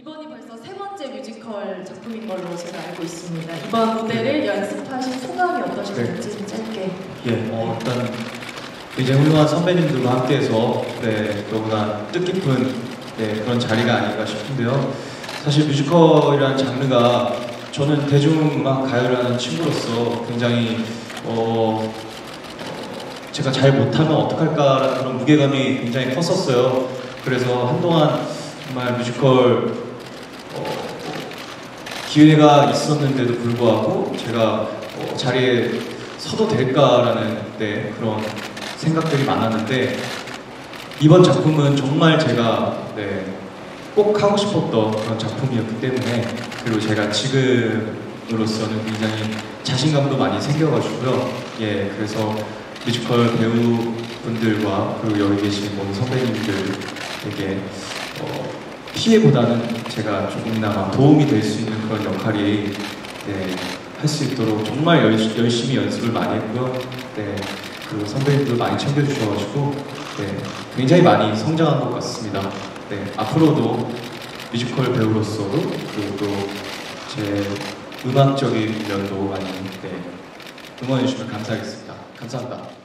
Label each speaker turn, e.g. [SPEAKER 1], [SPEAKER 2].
[SPEAKER 1] 이번이 벌써 세 번째 뮤지컬 작품인 걸로 제가 알고 있습니다. 이번 무대를 연습하신 소감이 어떠셨는지 짧게.
[SPEAKER 2] 일단 굉장히 훌륭한 선배님들과 함께해서 너무나 뜻깊은 그런 자리가 아닌가 싶은데요. 사실 뮤지컬이라는 장르가 저는 대중음악 가요라는 친구로서 굉장히 제가 잘 못하면 어떡할까라는 그런 무게감이 굉장히 컸었어요. 그래서 한동안 정말 뮤지컬 기회가 있었는데도 불구하고 제가 자리에 서도 될까라는 그런 생각들이 많았는데, 이번 작품은 정말 제가 꼭 하고 싶었던 그런 작품이었기 때문에, 그리고 제가 지금으로서는 굉장히 자신감도 많이 생겨가지고요. 그래서 뮤지컬 배우분들과 그리고 여기 계신 모든 선배님들에게 피해보다는 제가 조금이나마 도움이 될 수 있는 그런 역할이 할 수 있도록 정말 열심히 연습을 많이 했고요. 그리고 선배님들 많이 챙겨주셔가지고 굉장히 많이 성장한 것 같습니다. 앞으로도 뮤지컬 배우로서도 그리고 또 제 음악적인 면도 많이 응원해주시면 감사하겠습니다. 감사합니다.